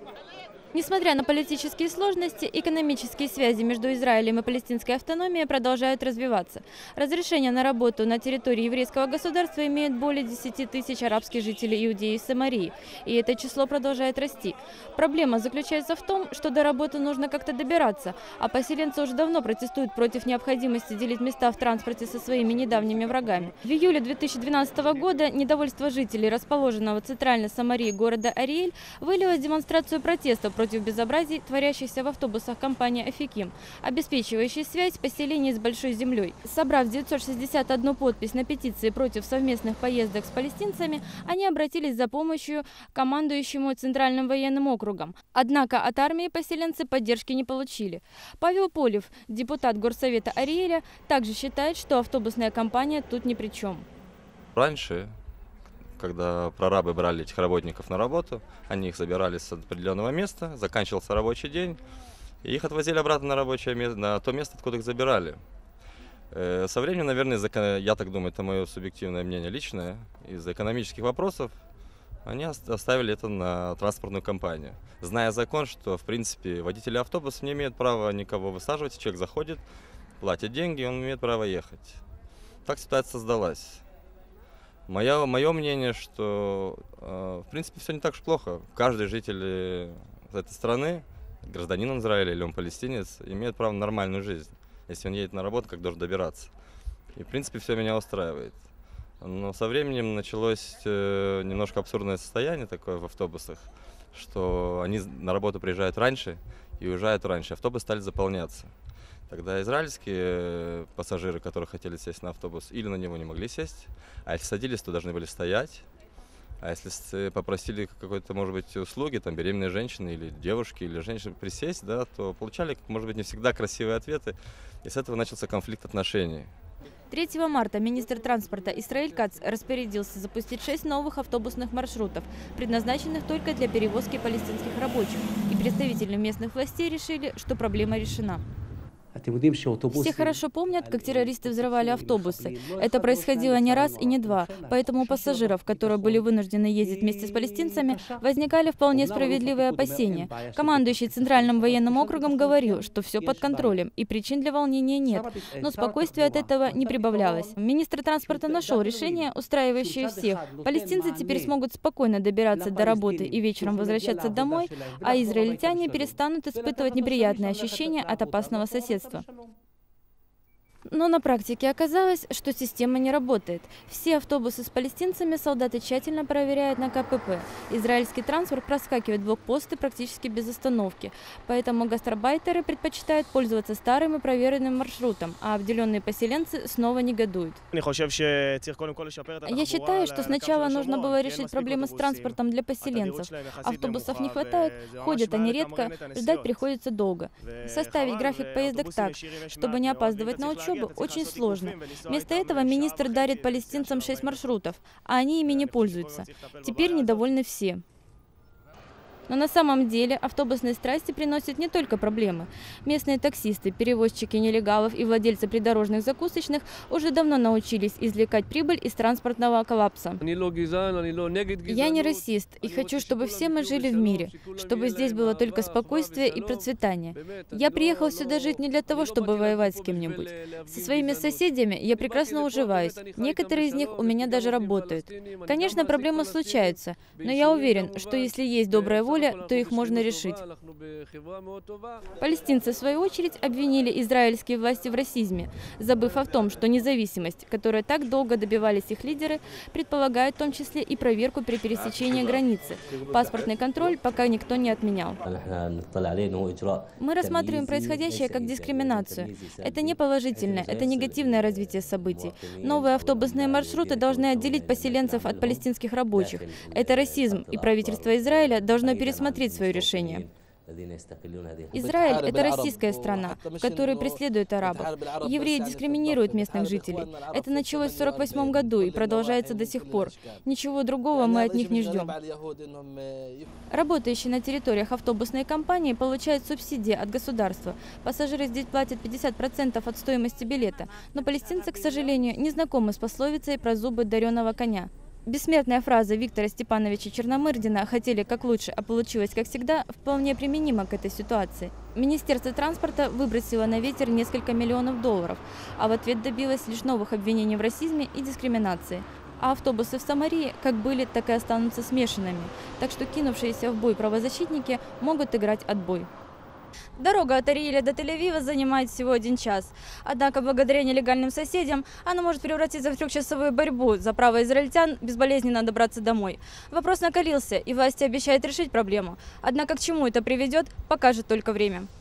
Несмотря на политические сложности, экономические связи между Израилем и палестинской автономией продолжают развиваться. Разрешение на работу на территории еврейского государства имеют более 10 тысяч арабских жителей Иудеи и Самарии, и это число продолжает расти. Проблема заключается в том, что до работы нужно как-то добираться, а поселенцы уже давно протестуют против необходимости делить места в транспорте со своими недавними врагами. В июле 2012 года недовольство жителей расположенного в центральной Самарии города Ариэль вылилось в демонстрацию протеста против безобразий, творящихся в автобусах компании «Афиким», обеспечивающей связь поселений с Большой землей. Собрав 961 подпись на петиции против совместных поездок с палестинцами, они обратились за помощью к командующему Центральным военным округом. Однако от армии поселенцы поддержки не получили. Павел Полев, депутат горсовета Ариэля, также считает, что автобусная компания тут ни при чем. Раньше, когда прорабы брали этих работников на работу, они их забирали с определенного места, заканчивался рабочий день, и их отвозили обратно на рабочее место, на то место, откуда их забирали. Со временем, наверное, я так думаю, это мое субъективное мнение личное, из-за экономических вопросов они оставили это на транспортную компанию, зная закон, что, в принципе, водители автобуса не имеют права никого высаживать, человек заходит, платит деньги, он имеет право ехать. Так ситуация создалась. Мое мнение, что, в принципе, все не так уж плохо. Каждый житель этой страны, гражданин Израиля или он палестинец, имеет право на нормальную жизнь, если он едет на работу, как должен добираться. И, в принципе, все меня устраивает. Но со временем началось немножко абсурдное состояние такое в автобусах, что они на работу приезжают раньше и уезжают раньше. Автобусы стали заполняться. Тогда израильские пассажиры, которые хотели сесть на автобус, или на него не могли сесть, а если садились, то должны были стоять. А если попросили какой-то, может быть, услуги, там, беременные женщины или девушки, или женщины присесть, да, то получали, может быть, не всегда красивые ответы. И с этого начался конфликт отношений. 3 марта министр транспорта Исраэль Кац распорядился запустить 6 новых автобусных маршрутов, предназначенных только для перевозки палестинских рабочих. И представители местных властей решили, что проблема решена. Все хорошо помнят, как террористы взрывали автобусы. Это происходило не раз и не два, поэтому у пассажиров, которые были вынуждены ездить вместе с палестинцами, возникали вполне справедливые опасения. Командующий Центральным военным округом говорил, что все под контролем и причин для волнения нет, но спокойствия от этого не прибавлялось. Министр транспорта нашел решение, устраивающее всех. Палестинцы теперь смогут спокойно добираться до работы и вечером возвращаться домой, а израильтяне перестанут испытывать неприятные ощущения от опасного соседства. Но на практике оказалось, что система не работает. Все автобусы с палестинцами солдаты тщательно проверяют на КПП. Израильский транспорт проскакивает блокпосты практически без остановки. Поэтому гастарбайтеры предпочитают пользоваться старым и проверенным маршрутом, а обделенные поселенцы снова негодуют. Я считаю, что сначала нужно было решить проблемы с транспортом для поселенцев. Автобусов не хватает, ходят они редко, ждать приходится долго. Составить график поездок так, чтобы не опаздывать на учебу, очень сложно. Вместо этого министр дарит палестинцам 6 маршрутов, а они ими не пользуются. Теперь недовольны все. Но на самом деле автобусные страсти приносят не только проблемы. Местные таксисты, перевозчики нелегалов и владельцы придорожных закусочных уже давно научились извлекать прибыль из транспортного коллапса. Я не расист и хочу, чтобы все мы жили в мире, чтобы здесь было только спокойствие и процветание. Я приехал сюда жить не для того, чтобы воевать с кем-нибудь. Со своими соседями я прекрасно уживаюсь. Некоторые из них у меня даже работают. Конечно, проблемы случаются, но я уверен, что если есть добрая воля, то их можно решить. Палестинцы, в свою очередь, обвинили израильские власти в расизме, забыв о том, что независимость, которой так долго добивались их лидеры, предполагает в том числе и проверку при пересечении границы. Паспортный контроль пока никто не отменял. Мы рассматриваем происходящее как дискриминацию. Это не положительное, это негативное развитие событий. Новые автобусные маршруты должны отделить поселенцев от палестинских рабочих. Это расизм, и правительство Израиля должно пересмотреть свое решение. Израиль – это российская страна, в которой преследуют арабов. Евреи дискриминируют местных жителей. Это началось в 1948 году и продолжается до сих пор. Ничего другого мы от них не ждем. Работающие на территориях автобусные компании получают субсидии от государства. Пассажиры здесь платят 50% от стоимости билета. Но палестинцы, к сожалению, не знакомы с пословицей про зубы дареного коня. Бессмертная фраза Виктора Степановича Черномырдина «хотели как лучше, а получилось как всегда» вполне применима к этой ситуации. Министерство транспорта выбросило на ветер несколько миллионов долларов, а в ответ добилось лишь новых обвинений в расизме и дискриминации. А автобусы в Самарии как были, так и останутся смешанными, так что кинувшиеся в бой правозащитники могут играть отбой. Дорога от Ариэля до Тель-Авива занимает всего 1 час. Однако, благодаря нелегальным соседям, она может превратиться в трехчасовую борьбу за право израильтян безболезненно добраться домой. Вопрос накалился, и власти обещают решить проблему. Однако к чему это приведет, покажет только время.